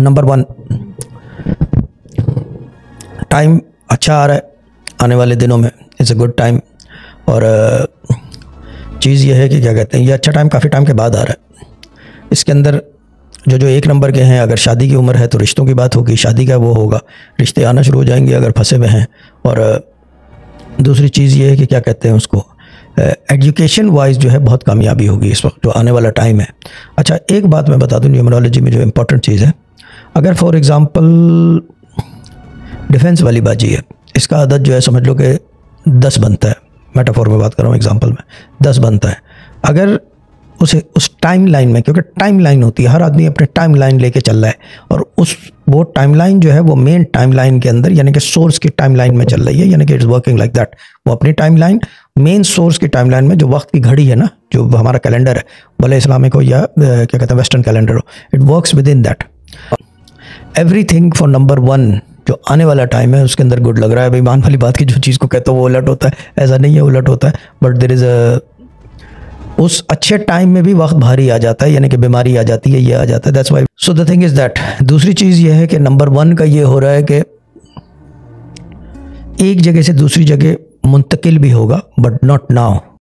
Number 1, time अच्छा आ रहा है आने वाले दिनों में, इट्स अ गुड टाइम। और चीज़ ये है कि क्या कहते हैं, ये अच्छा टाइम काफ़ी टाइम के बाद आ रहा है। इसके अंदर जो 1 नंबर के हैं, अगर शादी की उम्र है तो रिश्तों की बात होगी, शादी का वो होगा, रिश्ते आना शुरू हो जाएंगे अगर फंसे हुए हैं। और दूसरी चीज़ ये है कि क्या कहते हैं उसको, एजुकेशन वाइज जो है बहुत कामयाबी होगी इस वक्त जो आने वाला टाइम है। अच्छा, एक बात मैं बता दूं, न्यूमरोलॉजी में जो इम्पोर्टेंट चीज़ है, अगर फॉर एग्ज़ाम्पल डिफेंस वाली बाजी है, इसका आदत जो है समझ लो कि 10 बनता है, मेटाफोर में बात कर रहा हूँ, एग्जांपल में 10 बनता है। अगर उसे उस टाइम लाइन में, क्योंकि टाइम लाइन होती है, हर आदमी अपने टाइम लाइन लेके चल रहा है, और वो टाइम लाइन जो है वो मेन टाइम लाइन के अंदर, यानी कि सोर्स की टाइम लाइन में चल रही है, यानी कि इट्स वर्किंग लाइक दैट। वो अपनी टाइम लाइन, मेन सोर्स की टाइम लाइन में, जो वक्त की घड़ी है ना, जो हमारा कैलेंडर है, भले इस्लामिक हो या क्या कहते हैं वेस्टर्न कैलेंडर हो, it works within that. Everything for number 1 जो आने वाला टाइम है उसके अंदर गुड लग रहा है। बेईमान वाली बात की, जो चीज़ को कहते हो वो उलट होता है, ऐसा नहीं है, उलट होता है, बट देयर इज़ उस अच्छे टाइम में भी वक्त भारी आ जाता है, यानी कि बीमारी आ जाती है, ये आ जाता है, that's why. So the thing is that. दूसरी चीज़ ये है कि नंबर 1 का ये हो रहा है कि एक जगह से दूसरी जगह मुंतकिल भी होगा, बट नॉट नाउ।